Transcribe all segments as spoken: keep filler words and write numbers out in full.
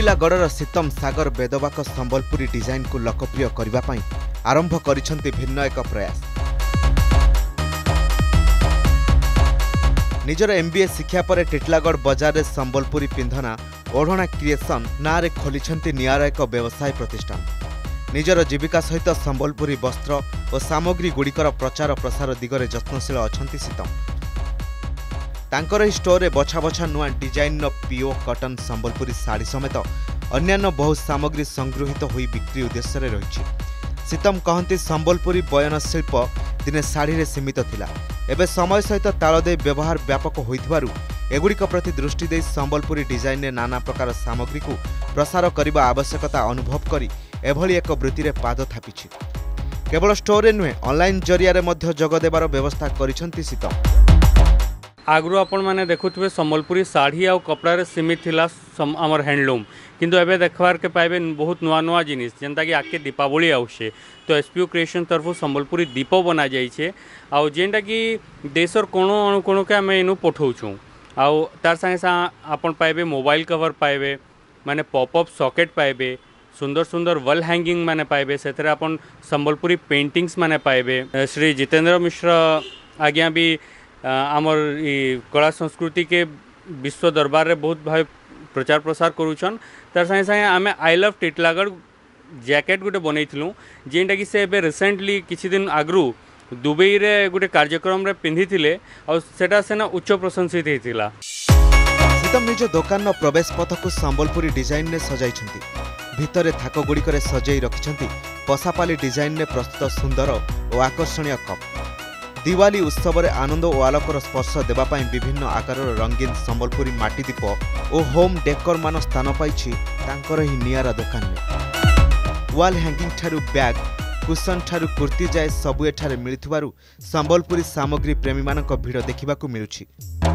टिटिलागढ़ सीतम सागर बेदबाक Sambalpuri design को लोकप्रिय करने आरंभ करिसेंति भिन्न एक प्रयास। निजर एमबीए शिक्षा पर टिटिलागढ़ बजार में संबलपुरी पिंधना ओढ़ना क्रिएशन ना रे खोलिछंति नियारा एक व्यवसाय प्रतिष्ठान। निजर जीविका सहित संबलपुरी वस्त्र और सामग्री गुड़िकर प्रचार प्रसार दिगरे यत्नशील अछंति सीतम। तांकर ही स्टोर बछा बछा नुआ डिजाइन पीओ कटन संबलपुरी साड़ी समेत अन्यान्य बहु सामग्री संगृहित होई बिक्री उद्देश्य रही। सीतम कहती संबलपुरी बयन शिल्प दिने साड़ी रे सीमित थिला, एबे समय सहित ताल दे व्यवहार व्यापक होइथिबारु एगुड़िक प्रति दृष्टि दे संबलपुरी डिजाइन ने नाना प्रकार सामग्री को प्रसार करने आवश्यकता अनुभव करी एभली एक वृत्ति रे पाद थापिछि। केवल स्टोर रे नुहे ऑनलाइन जरिया रे मध्य जग देबार व्यवस्था करिसेंति सीतम। आगु आपण माने देखुथबे संबलपुरी साड़ी आ कपड़ा रे सीमित थिला आमर हैंडलूम, किंतु एबे देखबार के पाइबे बहुत नुआ नुआ जिनिस जेंता कि आके दीपावली आउछे तो एसपीओ क्रिएशन तरफ संबलपुरी दीप बना जाइछे आ जेंटा कि देशर कोनो अनुकोण के आमे इनु पठौछु आ तार संगे सा आपण पाइबे मोबाइल कवर पाइबे माने पॉपअप सॉकेट पाइबे सुंदर सुंदर वॉल हैंगिंग माने पाइबे सेथरे आपण संबलपुरी पेंटिंग्स माने पाइबे। श्री जितेंद्र मिश्र आज्ञा भी आमर कला संस्कृति के विश्व दरबार रे बहुत भाई प्रचार प्रसार करूछन। तार संगे संगे आमे आई लव टिटिलागढ़ जैकेट गोटे बनईलु जेनटा कि से रिसेंटली किछि दिन आगरू दुबई रे गोटे कार्यक्रम रे पिंधि थिले और सेटा सेना उच्च प्रशंसित हेतिला। सीतम निज दुकान प्रवेश पथ को संबलपुरी डिजाइन ने सजाइछंती। भितरे थाक गुड़िक सजई रखिछंती पसापाली डिजाइन ने प्रस्तुत सुंदर और आकर्षणीय कप। दिवाली उत्सव रे आनंद और आलोकर स्पर्श देवाई विभिन्न आकार रंगीन संबलपुरी माटी दीप और होम डेकोर मान स्थान पाइछि तांकर ही नियारा दुकान में। वाल हैंगिंग ठारू बैग कुशन ठारू कुर्ती जाए सबु एठारे मिलिथुवारु संबलपुरी सामग्री प्रेमी मानक भिड़ देखिबाकू मिलुछि।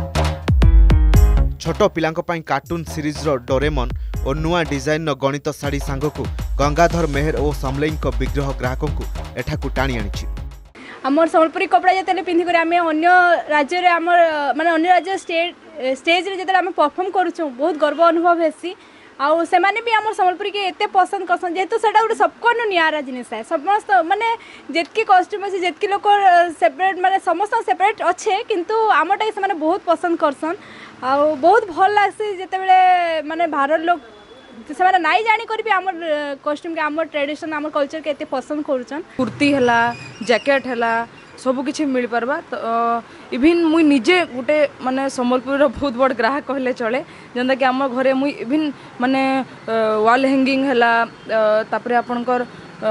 छोट पिलांक पई कार्टून सीरीज रो डोरेमन और नुआ डिजाइन गणित साड़ी सांगकू गंगाधर मेहर और समलेईक विग्रह ग्राहकों को एठाकू टाणी आनिछि। आमर संबलपुरी कपड़ा जिते पिंधिक आम अन्य राज्य रे आमर माने अन्य राज्य स्टेज स्टेज रे जिते आम परफॉर्म करूँ बहुत गर्व अनुभव हेसी आउ से माने भी आमर संबलपुरी के एते पसंद करसन जेहेतु सेटा गोटे सबको नियारा जिनिस है। समस्त माने जेतकी कॉस्ट्यूम अछि जेतकी लोक सेपरेट माने समस्त सेपरेट अच्छे किंतु आमटा से माने बहुत पसंद करसन आउ बहुत भल लागसी जेते बेले माने भारत लोक से माने नाइ जानी करी भी आमर कॉस्ट्यूम के आमर ट्रेडिशन आमर कल्चर के एते पसंद करूछन। कुर्ती हला जैकेट हला सब किछि मिल परबा तो इभिन मुई निजे गोटे माने संबलपुर रो बहुत बड़ ग्राहक कहले चले जेंदा कि आम घरे मुई इभिन माने वॉल हैंगिंग हला तापरे आपनकर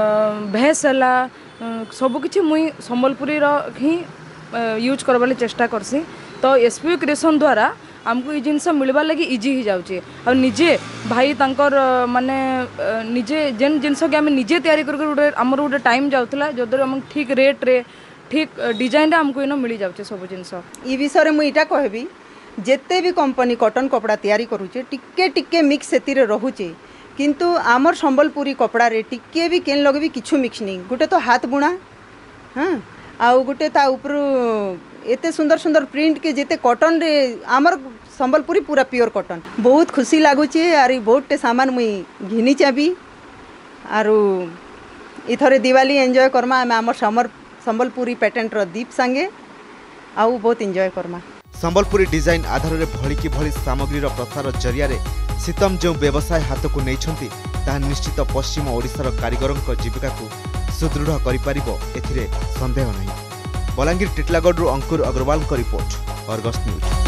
भेस हला सब किछि मुई संबलपुरी रो ही यूज करबाले चेष्टा करसी। तो एसपीओ क्रिएशन द्वारा आमको ये जिनस मिलवा लगी इजी ही जाउचे और निजे भाई तांकर माने निजे जेन जिनस के आम निजे तैयारी कर गोटे आमर गोटे टाइम जाउतला जदर हम ठीक रेट रे ठीक डिजाइन रे हमको इनो मिली जाउचे सब जिनस। ई विषय रे मुई इटा कहबी जेते भी कंपनी कॉटन कपड़ा तैयारी करूचे टिके टिके मिक्स सेतिर रहूचे किंतु आमर संबलपुरी कपड़ा रे टिके भी केन लगे भी किछु मिक्स नहीं। गोटे तो हाथ बुणा हाँ आउ गोटे ता ऊपर एते सुंदर सुंदर प्रिंट के जेते कॉटन रे आमर संबलपुरी पूरा प्योर कॉटन बहुत खुशी लागुचे आर बहुत टे सामान मुई घिनी चाबी आर इथरे दिवाली एंजॉय करमा आमर समर संबलपुरी पैटेंट रो दीप संगे आउ बहुत एंजॉय करमा। संबलपुरी डिजाइन आधार रे भली की भली सामग्री रो प्रसार जरिया रे सीतम जो व्यवसाय हाथ को नैछंती ता निश्चित पश्चिम ओडिशार कारीगरक जीविका को सुदृढ़ करि परिबो एथिरे संदेह नहीं। बलांगीर टिटिलागढ़ अंकुर अग्रवाल का रिपोर्ट, अर्गस न्यूज।